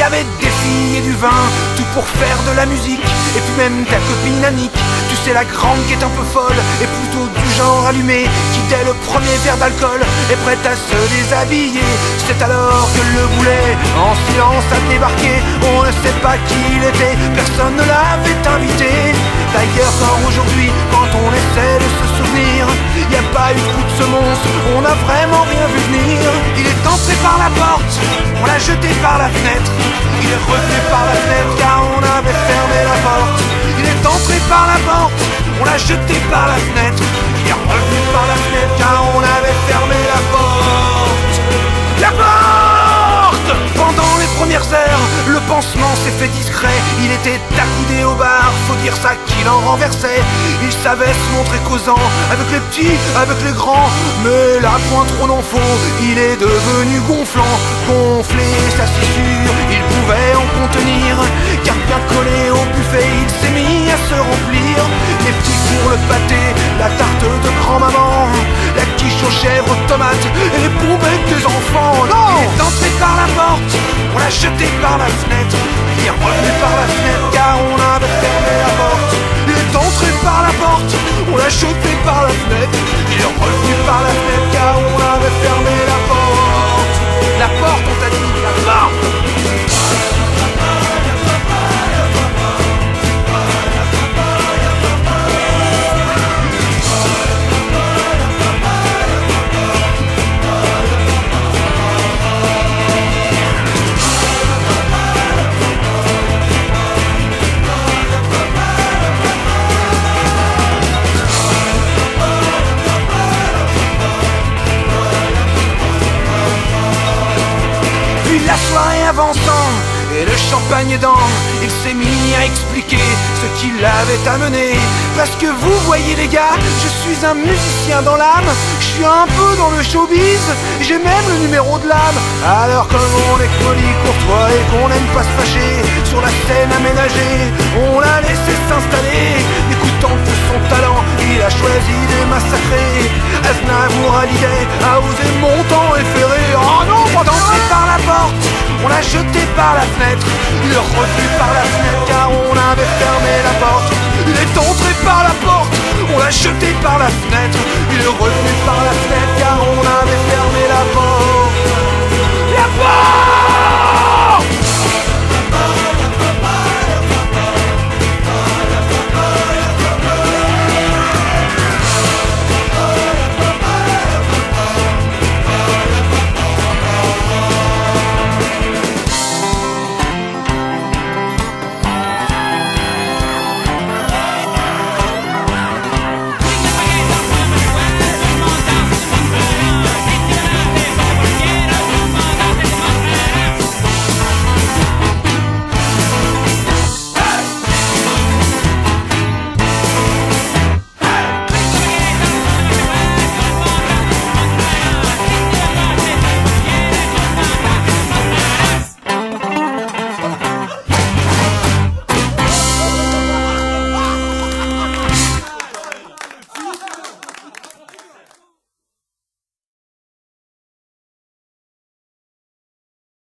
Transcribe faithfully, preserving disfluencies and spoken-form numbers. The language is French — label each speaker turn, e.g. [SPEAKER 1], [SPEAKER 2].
[SPEAKER 1] y avait des filles et du vin, tout pour faire de la musique. Et puis même ta copine Annick, tu sais la grande qui est un peu folle et plutôt du genre allumé, qui dès le premier verre d'alcool est prête à se déshabiller. C'est alors que le boulet en silence a débarqué. On ne sait pas qui il était, personne ne l'avait invité. D'ailleurs quand aujourd'hui, quand on essaie de se souvenir, y a pas eu de coup de semonce, on n'a vraiment rien vu venir. Il est entré par la porte, on l'a jeté par la fenêtre. Il est revenu par la fenêtre car on avait fermé la porte. Il est entré par la porte, on l'a jeté par la fenêtre. Il est revenu par la fenêtre car on avait fermé la porte. La porte! Pendant les premières heures, le pansement s'est fait discret. Il était accoudé au bar, faut dire ça qu'il en renversait. Il savait se montrer causant avec les petits, avec les grands. Mais là, point trop n'en faut, il est devenu gonflant. Gonflé, ça c'est sûr, il pouvait en contenir. Car bien collé au buffet, il s'est mis à se remplir. Les petits pour le pâté, la tarte de grand-maman, la quiche aux chèvres, aux tomates et les pommettes des enfants. Non! Il est entré par la porte, on l'a jeté par la fenêtre. Il est revenu par la fenêtre car on avait fermé la porte. Il est entré par la porte, on l'a jeté par la fenêtre. Il est revenu par la fenêtre car on avait fermé la porte. La porte, on t'a dit, la porte. La soirée avançant et le champagne aidant, il s'est mis à expliquer ce qui l'avait amené. Parce que vous voyez les gars, je suis un musicien dans l'âme. Je suis un peu dans le showbiz, j'ai même le numéro de l'âme. Alors comme on est poli, courtois et qu'on n'aime pas se fâcher, sur la scène aménagée, on l'a laissé s'installer. Écoutant tout son talent, il a choisi de massacrer. Aznavour Hallyday a osé Montand et Ferré. Oh non, pas d'entrée par la porte, on l'a jeté par la fenêtre. Il est revenu par la fenêtre car on avait fermé la porte. Il est entré par la porte, on l'a jeté par la fenêtre. Il est revenu par la fenêtre car on avait fermé